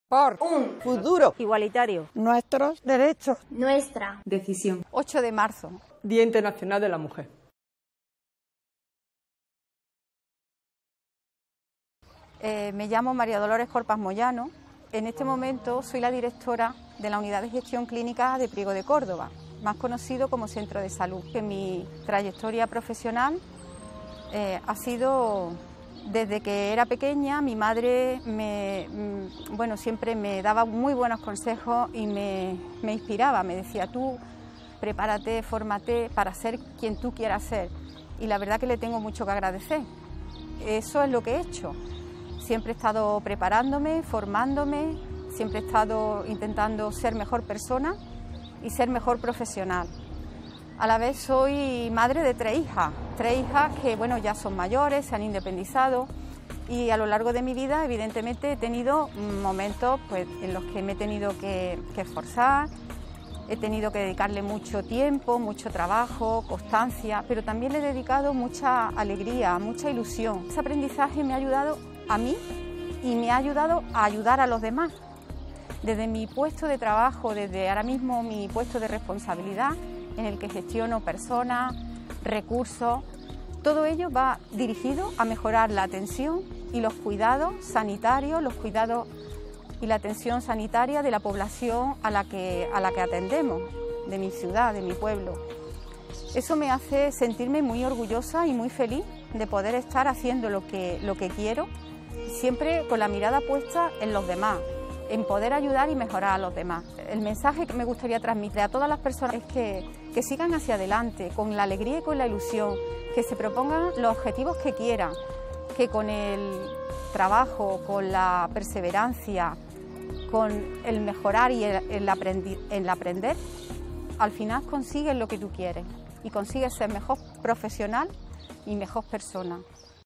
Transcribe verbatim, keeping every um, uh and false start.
Por un futuro igualitario. Nuestros derechos. Nuestra decisión. ocho de marzo. Día Internacional de la Mujer. Eh, me llamo María Dolores Corpas Moyano. En este momento soy la directora de la Unidad de Gestión Clínica de Priego de Córdoba, más conocido como Centro de Salud. En mi trayectoria profesional eh, ha sido desde que era pequeña. Mi madre me, bueno, siempre me daba muy buenos consejos y me, me inspiraba. Me decía, tú prepárate, fórmate para ser quien tú quieras ser. Y la verdad que le tengo mucho que agradecer. Eso es lo que he hecho. Siempre he estado preparándome, formándome, siempre he estado intentando ser mejor persona y ser mejor profesional. A la vez soy madre de tres hijas, tres hijas que bueno, ya son mayores, se han independizado, y a lo largo de mi vida evidentemente he tenido momentos pues, en los que me he tenido que, que esforzar, he tenido que dedicarle mucho tiempo, mucho trabajo, constancia, pero también le he dedicado mucha alegría, mucha ilusión. Ese aprendizaje me ha ayudado a mí y me ha ayudado a ayudar a los demás. Desde mi puesto de trabajo, desde ahora mismo mi puesto de responsabilidad, en el que gestiono personas, recursos, todo ello va dirigido a mejorar la atención y los cuidados sanitarios, los cuidados y la atención sanitaria de la población a la que, a la que atendemos, de mi ciudad, de mi pueblo. Eso me hace sentirme muy orgullosa y muy feliz de poder estar haciendo lo que, lo que quiero, siempre con la mirada puesta en los demás, en poder ayudar y mejorar a los demás. El mensaje que me gustaría transmitir a todas las personas es que, que sigan hacia adelante, con la alegría y con la ilusión, que se propongan los objetivos que quieran, que con el trabajo, con la perseverancia, con el mejorar y el, el, aprendi, el aprender, al final consigues lo que tú quieres y consigues ser mejor profesional y mejor persona.